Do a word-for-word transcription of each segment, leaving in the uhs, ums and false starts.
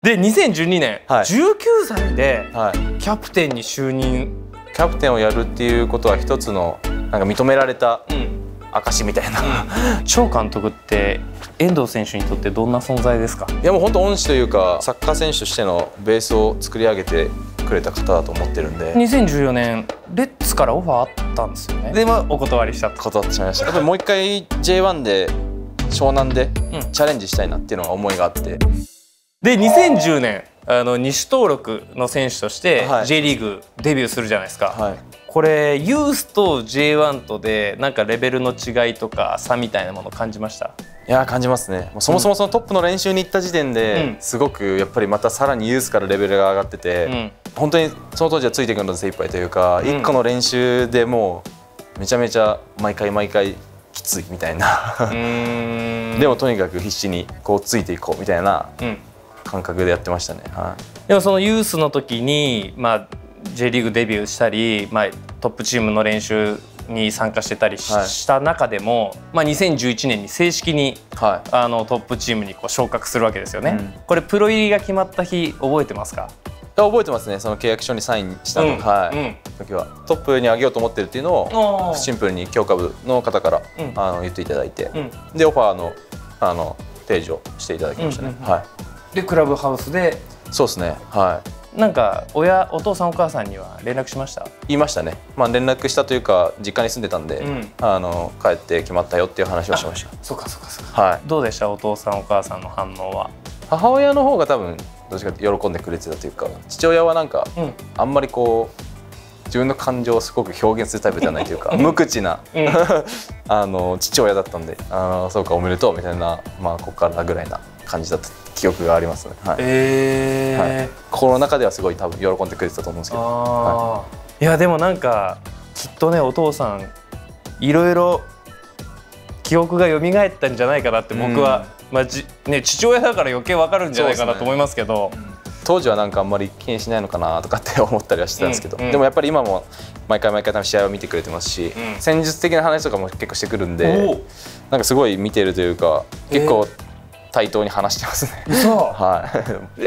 でにせんじゅうにねん、はい、じゅうきゅうさいでキャプテンに就任、 キャプテンをやるっていうことは一つのなんか認められた証みたいな、 うん、張監督って遠藤選手にとってどんな存在ですか？ いやもう本当恩師というかサッカー選手としてのベースを作り上げてくれた方だと思ってるんで、 にせんじゅうよねんレッツからオファーあったんですよね。でまあお断りしたと。 断ってしまいました。やっぱりもう一回 ジェイワン で湘南でチャレンジしたいなっていうのが思いがあって、 でにせんじゅうねんあの西登録の選手として J リーグデビューするじゃないですか、はい、これユースと ジェイワン とでなんかレベルの違いとか差みたいなもの感じました？ いや感じますね。そもそもそのトップの練習に行った時点ですごくやっぱりまたさらにユースからレベルが上がってて、うん、本当にその当時はついていくので精一杯というか、うん、いっこの練習でもうめちゃめちゃ毎回毎回きついみたいなでもとにかく必死にこうついていこうみたいな感覚でやってましたね、はい、 でもそのユースの時に、まあ、J リーグデビューしたり、まあ、トップチームの練習に参加してたり し,、はい、した中でも、まあ、にせんじゅういちねんに正式に、はい、あのトップチームにこう昇格するわけですよね、うん、これプロ入りが決まった日覚えてますか？ 覚えてますね。その契約書にサインしたの、うん、はい、うん、時はトップに上げようと思ってるっていうのをシンプルに強化部の方から、うん、あの言っていただいて、うん、でオファーのあの提示をしていただきましたね。 でクラブハウスでそうですね、はい、 なんか親お父さんお母さんには連絡しました？ 言いましたね。まあ連絡したというか実家に住んでたんで、うん、あの帰って決まったよっていう話をしました。 そうかそうかそうか、はい、どうでしたお父さんお母さんの反応は？ 母親の方が多分どっちかって喜んでくれてたというか、父親はなんか、うん、あんまりこう自分の感情をすごく表現するタイプじゃないというか無口な、うん、あの父親だったんで、あそうかおめでとうみたいな、まあここからぐらいな感じだった記憶がありますね、はい、えーはい、心の中ではすごい多分喜んでくれてたと思うんですけど、はい、 いやでもなんかきっとねお父さんいろいろ記憶が蘇ったんじゃないかなって僕は、うん、まあじね、父親だから余計わかるんじゃないかなと思いますけど、ね、 当時はなんかあんまり気にしないのかなとかって思ったりはしてたんですけど、うんうん、でもやっぱり今も毎回毎回多分試合を見てくれてますし、うん、戦術的な話とかも結構してくるんで、なんかすごい見てるというか結構対等に話してますね。 そう、はい、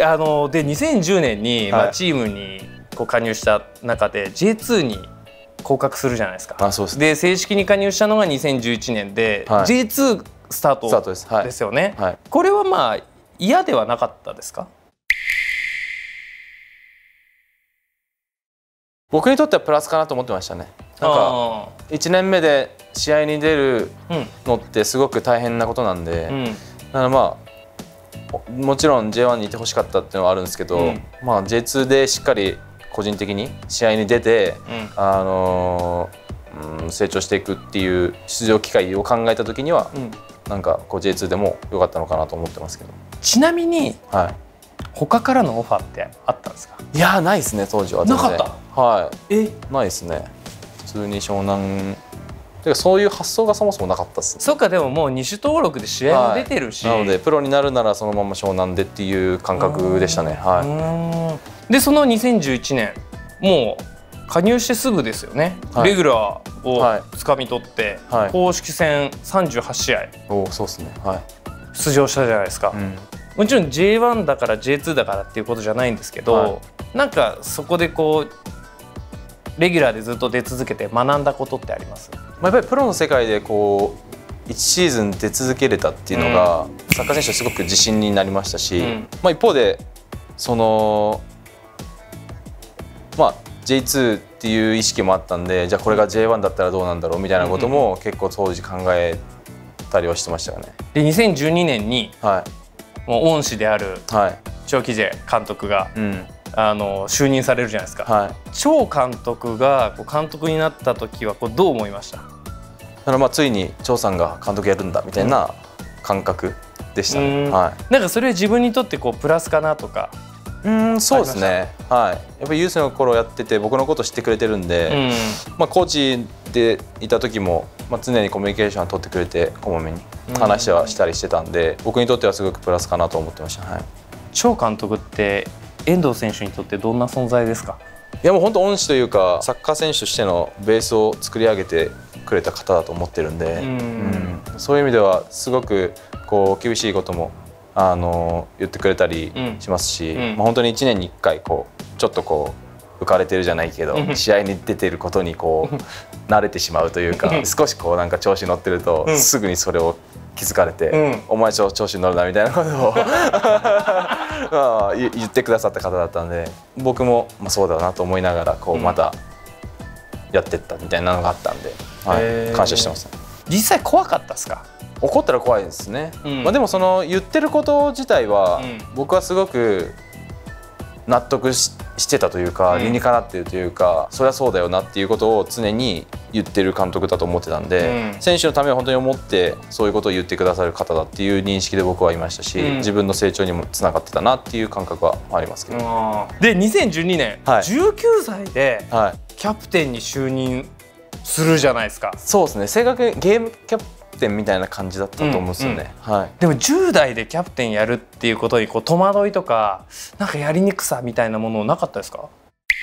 あのでにせんじゅうねんに、まあ、チームにこう加入した中で ジェイツー に降格するじゃないですか。 あ、そうです。 で正式に加入したのがにせんじゅういちねんで、はい、ジェイツー スタートです、はい、ですよね、はい、これはまあ嫌ではなかったですか？ 僕にとってはプラスかなと思ってましたね。なんかいちねんめで試合に出るのってすごく大変なことなんで、うん、だからまあもちろん ジェイワン にいてほしかったっていうのはあるんですけど、うん、まあ ジェイツー でしっかり個人的に試合に出て、うん、あのーうん、成長していくっていう出場機会を考えた時には、うん、なんかこう ジェイツー でも良かったのかなと思ってますけど。 ちなみに、はい、他からのオファーってあったんですか？ いやないですね、当時は。 なかった。 はい。え、ないですね。普通に湘南てかそういう発想がそもそもなかったっす。 そうか、でももう二種登録で試合も出てるし、 はい、なのでプロになるならそのまま湘南でっていう感覚でしたね。はい。 でそのにせんじゅういちねんもう加入してすぐですよね、はい、レギュラーをつかみ取って、はい、公式戦さんじゅうはちしあい、 おそうですね、はい、 出場したじゃないですか、うん、もちろん ジェイワン だから ジェイツー だからっていうことじゃないんですけど、はい、なんかそこでこうレギュラーでずっと出続けて学んだことってあります？ まあやっぱりプロの世界でこういちシーズン出続けれたっていうのが、うん、サッカー選手はすごく自信になりましたし、うん、まあ一方でそのまあ ジェイツー っていう意識もあったんで、じゃあこれが ジェイワン だったらどうなんだろうみたいなことも結構当時考えたりはしてましたよね。 でにせんじゅうにねんに、はい、もう恩師である張喜ジェ監督が、うん、あの就任されるじゃないですか、はい、張監督がこう監督になった時はこうどう思いました？だからまあついに張さんが監督やるんだみたいな感覚でしたね。はい、 なんかそれは自分にとってこうプラスかなとか。 うんそうですね、はい、やっぱりユースの頃やってて僕のこと知ってくれてるんで、うん、まあコーチでいた時も、まあ、常にコミュニケーションを取ってくれてこまめに話はしたりしてたんで、うん、僕にとってはすごくプラスかなと思ってました。はい、 張監督って遠藤選手にとってどんな存在ですか？ いやもう本当恩師というかサッカー選手としてのベースを作り上げてくれた方だと思ってるんで、うん、うん、そういう意味ではすごくこう厳しいこともあの言ってくれたりしますし、うん、まあ、本当にいちねんにいっかいこうちょっとこう浮かれてるじゃないけど、うん、試合に出てることにこう慣れてしまうというか、少しこうなんか調子乗ってると、うん、すぐにそれを気づかれて、うん、お前調子に乗るなみたいなことをまあ言ってくださった方だったんで、僕もまあそうだなと思いながらこうまたやってったみたいなのがあったんで、はい、感謝してます。 実際怖かったですか？ 怒ったら怖いですね、うん、まあでもその言ってること自体は、うん、僕はすごく納得 し, してたというか、うん、理にかなってるというか、そりゃそうだよなっていうことを常に言ってる監督だと思ってたんで、うん、選手のためを本当に思ってそういうことを言ってくださる方だっていう認識で僕はいましたし、うん、自分の成長にもつながってたなっていう感覚はありますけど。 でにせんじゅうにねん、はい、じゅうきゅうさいでキャプテンに就任するじゃないですか。 そうですね、正確にゲームキャプテンみたいな感じだったと思うんですよね。 でもじゅう代でキャプテンやるっていうことにこう戸惑いとかなんかやりにくさみたいなものなかったですか？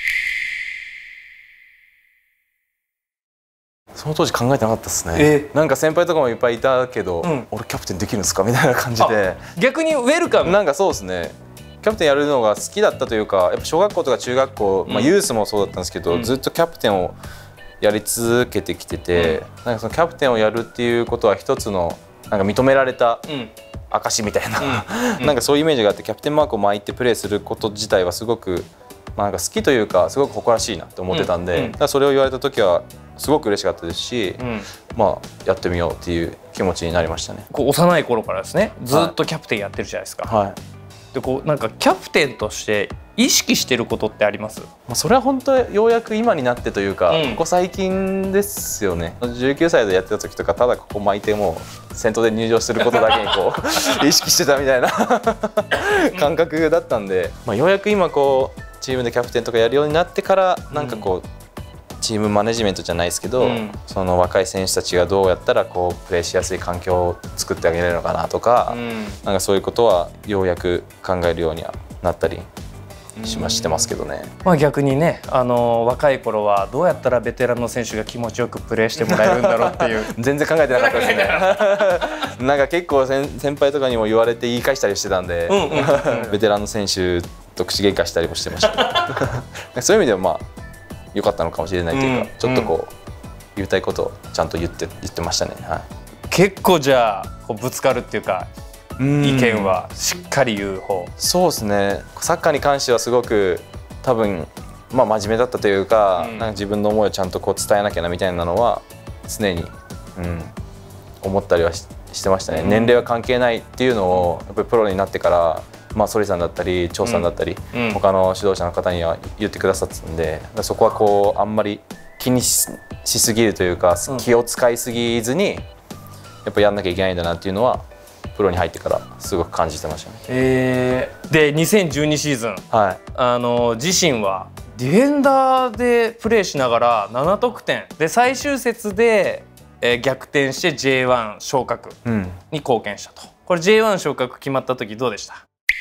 その当時考えてなかったですね。えー、なんか先輩とかもいっぱいいたけど、うん、俺キャプテンできるんですかみたいな感じで、 逆にウェルカム。 なんかそうですね、キャプテンやるのが好きだったというか、やっぱ小学校とか中学校、うん、まあ、ユースもそうだったんですけど、うん、ずっとキャプテンをやり続けてきてて、うん、なんかそのキャプテンをやるっていうことは一つのなんか認められた証みたいな、うん、なんかそういうイメージがあって、キャプテンマークを巻いてプレーすること自体はすごく、まあ、なんか好きというかすごく誇らしいなって思ってたんで、うん、だからそれを言われた時はすごく嬉しかったですし、うん、まあやってみようっていう気持ちになりましたね。 こう幼い頃からですね、ずっとキャプテンやってるじゃないですか。はい、でこうなんかキャプテンとして意識してることってあります？ まあそれは本当ようやく今になってというか、うん、ここ最近ですよね。じゅうきゅうさいでやってた時とか、ただここ巻いてもう先頭で入場することだけにこう意識してたみたいな感覚だったんで、まあ、ようやく今こうチームでキャプテンとかやるようになってから、なんかこう、うん、チームマネジメントじゃないですけど、うん、その若い選手たちがどうやったらこうプレーしやすい環境を作ってあげれるのかなとか、うん、なんかそういうことはようやく考えるようにはなったりしましてますけどね。 まあ逆にね、あの若い頃はどうやったらベテランの選手が気持ちよくプレーしてもらえるんだろうっていう全然考えてなかったですねなんか結構先輩とかにも言われて言い返したりしてたんで、ベテランの選手と口喧嘩したりもしてましたそういう意味ではまあ良かったのかもしれないというか、うん、ちょっとこう、うん、言いたいことをちゃんと言って言ってましたね。はい、 結構じゃあこうぶつかるっていうか、意見はしっかり言う方。 そうですね、サッカーに関してはすごく多分、まあ、真面目だったというか、うん、なんか自分の思いをちゃんとこう伝えなきゃなみたいなのは常に、うん、思ったりは し, してましたね。うん、年齢は関係ないっていうのをやっぱりプロになってから、まあ、ソリさんだったり張さんだったり、うん、他の指導者の方には言ってくださってたんで、そこはこうあんまり気に し, しすぎるというか、うん、気を使いすぎずにやっぱやんなきゃいけないんだなっていうのはプロに入ってからすごく感じてましたね。 えー、でにせんじゅうにシーズン、はい、あの自身はディフェンダーでプレーしながらなな得点で最終節で、えー、逆転して ジェイワン 昇格に貢献したと。うん、これ ジェイワン 昇格決まった時どうでした？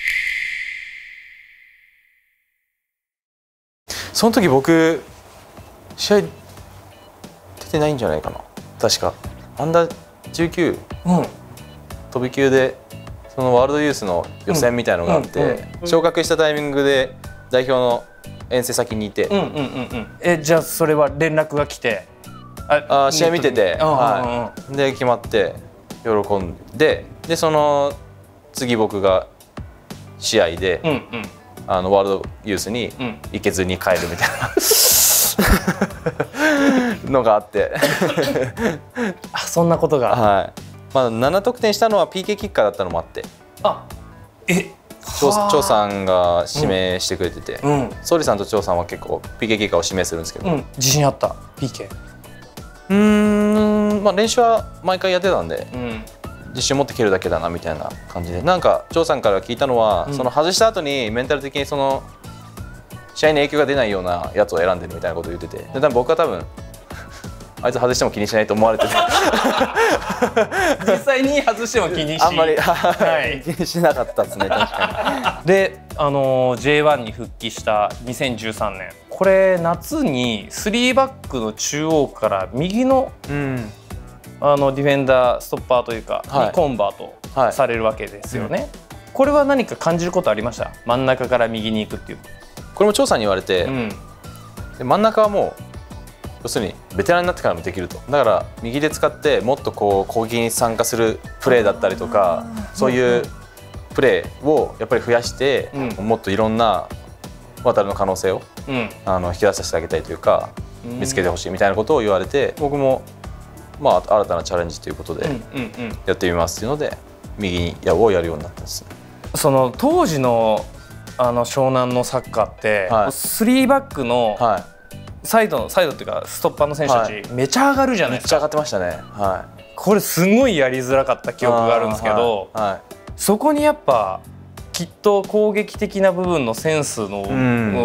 その時僕試合出てないんじゃないかな、確かアンダーじゅうきゅう、うん、飛び級でそのワールドユースの予選みたいのがあって、昇格したタイミングで代表の遠征先にいて、 えじゃあそれは連絡が来て、 ああ試合見てて、はい、で決まって喜んで、でその次僕が試合で、うんうん、あのワールドユースに行けずに帰るみたいなのがあってあ、そんなことが、 はい、まあ、なな得点したのは ピーケー キッカーだったのもあって、あえ張さんが指名してくれてて、うん、ソリさんと張さんは結構 ピーケー キッカーを指名するんですけど、うん、 自信あった ピーケー？ うーん、まあ、練習は毎回やってたんで、うん、自信持って蹴るだけだなみたいな感じで、なんか張さんから聞いたのは、うん、その外した後にメンタル的にその試合に影響が出ないようなやつを選んでるみたいなことを言ってて、で多分僕は多分あいつ外しても気にしないと思われてて実際に外しても気にしあんまり、はい、気にしなかったですね、確かに。で、あの ジェイワン に復帰したにせんじゅうさんねん、これ夏にスリーバックの中央から右の、うん、あのディフェンダーストッパーというか、はい、にコンバートされるわけですよね。はい、 これは何か感じることありました？真ん中から右に行くっていう。 これも張さんに言われて、うん、で真ん中はもう要するにベテランになってからもできると。だから右で使ってもっとこう攻撃に参加するプレーだったりとか、そういうプレーをやっぱり増やして、うん、もっといろんな渡るの可能性を、うん、あの引き出させてあげたいというか、見つけてほしいみたいなことを言われて、僕もまあ新たなチャレンジということでやってみますっていうので右にやをやるようになったんですね。 その当時のあの湘南のサッカーって、はい、スリーバックのサイドのサイドっていうかストッパーの選手たち、はい、めちゃ上がるじゃないですか。 めっちゃ上がってましたね。はい、 これすごいやりづらかった記憶があるんですけど、はいはい、そこにやっぱきっと攻撃的な部分のセンスの、うん、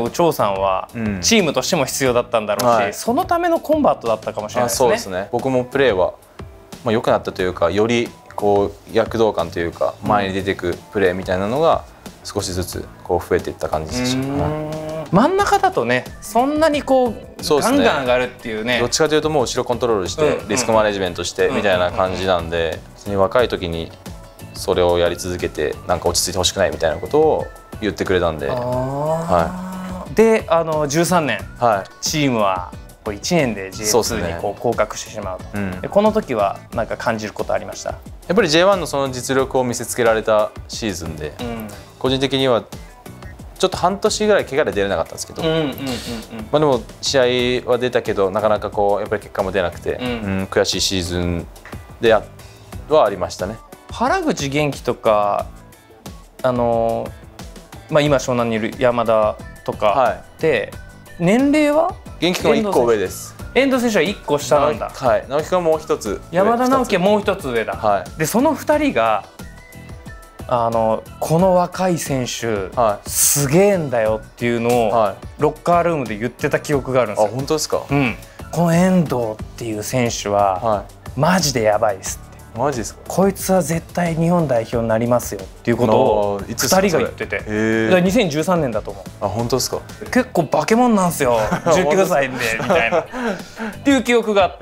張さんはチームとしても必要だったんだろうし、うん、そのためのコンバートだったかもしれないですね。 そうですね。僕もプレーはまあ良くなったというか、よりこう躍動感というか前に出ていくプレーみたいなのが少しずつこう増えていった感じでした。はい、 真ん中だとね、そんなにこうガンガン上がるっていうね。 どっちかというともう後ろコントロールしてリスクマネジメントしてみたいな感じなんで、若い時にそれをやり続けてなんか落ち着いてほしくないみたいなことを言ってくれたんで。 はい、であのじゅうさんねん、はい、チームはいちねんで ジェイツー にこう降格してしまうと。うん、でこの時は何か感じることありました？やっぱり ジェイワン のその実力を見せつけられたシーズンで、うん、個人的にはちょっと半年ぐらい怪我で出れなかったんですけど、まあでも試合は出たけどなかなかこうやっぱり結果も出なくて、うんうん、悔しいシーズンではありましたね。 原口元気とかあの、まあ、今湘南にいる山田とかで、はい、年齢は元気君はいっこ上です。 遠藤選手はいっこ下なんだ。 はい、直樹君はもう一つ、 山田直樹はもう一つ上だ。はい、でそのふたりがあのこの若い選手、はい、すげえんだよっていうのを、はい、ロッカールームで言ってた記憶があるんですよ。 あ、本当ですか？ うん、この遠藤っていう選手は、はい、マジでやばいですって。 マジですか？ こいつは絶対日本代表になりますよっていうことをふたりが言ってて、にせんじゅうさんねんだと思う。 あ、本当ですか？ 結構化け物なんですよじゅうきゅうさいでみたいなっていう記憶があって、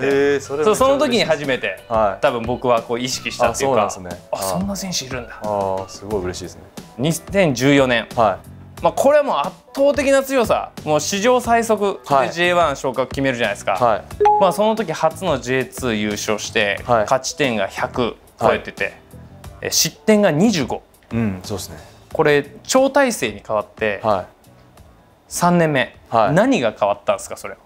そその時に初めて、はい、多分僕はこう意識したっていうか、あ、そうなんですね。あ、そんな選手いるんだ。 あ、すごい嬉しいですね。 にせんじゅうよねん、はい、まあこれはもう圧倒的な強さ、もう史上最速で ジェイワン 昇格決めるじゃないですか。はい、まあその時初の ジェイツー 優勝して、はい、勝ち点がひゃく超えてて、はい、失点がにじゅうご。 うん、そうですね。 これ超大勢に変わってさんねんめ、はい、何が変わったんですか？それは。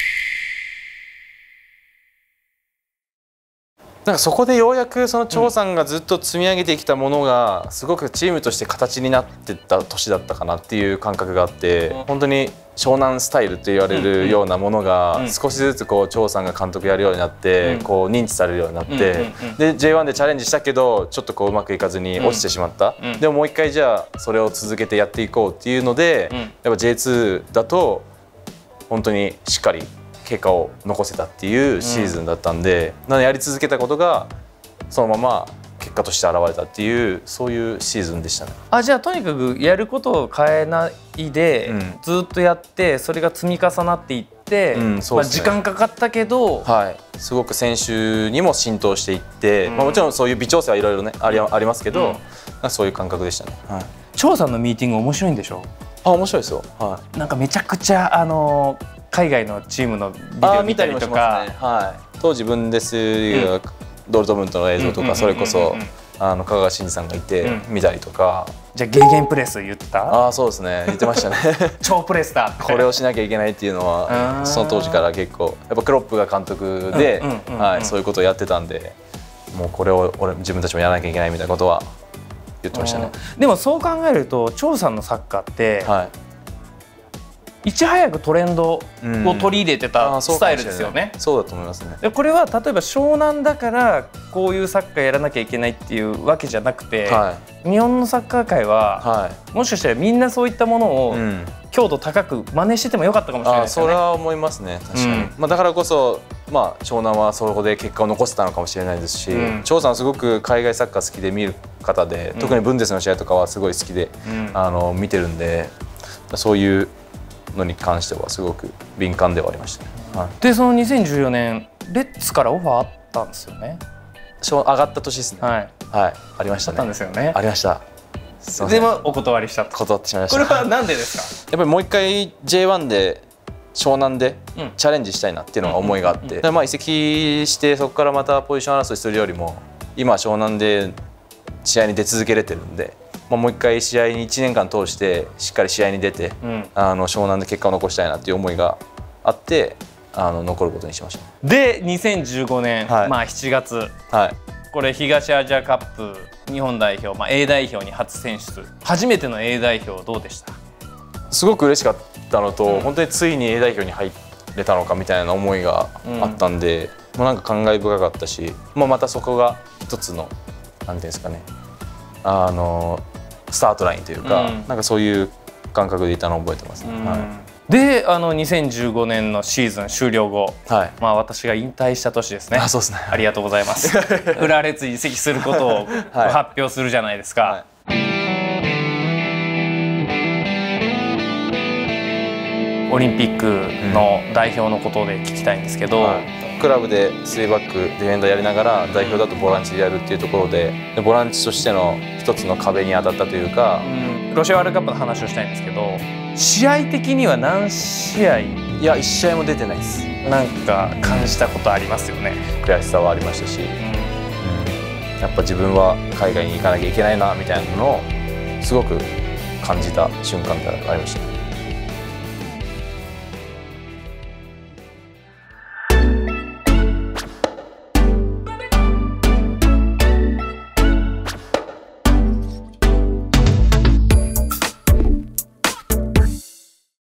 なんかそこでようやくその張さんがずっと積み上げてきたものがすごくチームとして形になってった年だったかなっていう感覚があって、本当に湘南スタイルって言われるようなものが少しずつこう張さんが監督やるようになってこう認知されるようになって、で ジェイワン でチャレンジしたけどちょっとこううまくいかずに落ちてしまった。でももう一回じゃあそれを続けてやっていこうっていうので、やっぱ ジェイツー だと本当にしっかり結果を残せたっていうシーズンだったんで、うん、なのでやり続けたことがそのまま結果として現れたっていうそういうシーズンでしたね。 あ、じゃあとにかくやることを変えないで、うん、ずっとやってそれが積み重なっていって、うん、そうですね、まあ時間かかったけど、 はい、すごく選手にも浸透していって、うん、まあ、もちろんそういう微調整はいろいろねあり、ありますけど、うん、そういう感覚でしたね。はい、 張さんのミーティング面白いんでしょ？ あ、面白いですよ。はい、 なんかめちゃくちゃあのー海外のチームのビデオ見たりとか、ね、 はい、当時ブンデスリーガ、うん、ドルトムントの映像とかそれこそあの香川真司さんがいて見たりとか、うん、 じゃあゲーゲンプレス言ってた？ ああ、そうですね、言ってましたね超プレスだこれをしなきゃいけないっていうのはその当時から結構やっぱクロップが監督でそういうことをやってたんで、もうこれを俺自分たちもやらなきゃいけないみたいなことは言ってましたね。 でもそう考えると張さんのサッカーって、はい、いち早くトレンドを取り入れてたスタイルですよね。 そうだと思いますね。 でこれは例えば湘南だからこういうサッカーやらなきゃいけないっていうわけじゃなくて、はい、日本のサッカー界は、はい、もしかしたらみんなそういったものを、うん、強度高く真似しててもよかったかもしれないですよね。 あ、それは思いますね、確かに。うん、まあだからこそ、まあ、湘南はそこで結果を残せたのかもしれないですし、張、うん、さんはすごく海外サッカー好きで見る方で、うん、特にブンデスの試合とかはすごい好きで、うん、あの見てるんで、そういうのに関してはすごく敏感ではありましたね。はい、 でそのにせんじゅうよねんレッツからオファーあったんですよね。 上がった年ですね。はい、はい、ありましたね。 あったんですよね。 ありました。 でもお断りしたと。 断ってしまいました。 これはなんでですか？ やっぱりもう一回 ジェイワン で湘南でチャレンジしたいなっていうのが思いがあって、まあ移籍してそこからまたポジション争いするよりも今湘南で試合に出続けれてるんで、まあ、もう一回試合にいちねんかん通してしっかり試合に出て、うん、あの湘南で結果を残したいなっていう思いがあってあの残ることにしました。 でにせんじゅうごねん、はい、まあしちがつ、はい、これ東アジアカップ日本代表、まあ、A 代表に初選出、初めての A 代表どうでした？ すごく嬉しかったのと、うん、本当についに A 代表に入れたのかみたいな思いがあったんで、うん、もうなんか感慨深かったし、まあ、またそこが一つのなんていうんですかね、あのスタートラインというか、うん、なんかそういう感覚でいたのを覚えてますね。うん、はい、 であのにせんじゅうごねんのシーズン終了後、はい、まあ私が引退した年ですね。 あ、そうですね。 ありがとうございます。浦和レッズに移籍することを発表するじゃないですか。はいはい、オリンピックの代表のことで聞きたいんですけど、はい、 クラブでスリーバックディフェンダーやりながら代表だとボランチでやるっていうところで、でボランチとしての一つの壁に当たったというか、 うん、ロシアワールドカップの話をしたいんですけど、試合的には何試合？ いやいち試合も出てないです。 なんか感じたことありますよね。 悔しさはありましたし、うんうん、やっぱ自分は海外に行かなきゃいけないなみたいなのをすごく感じた瞬間がありました。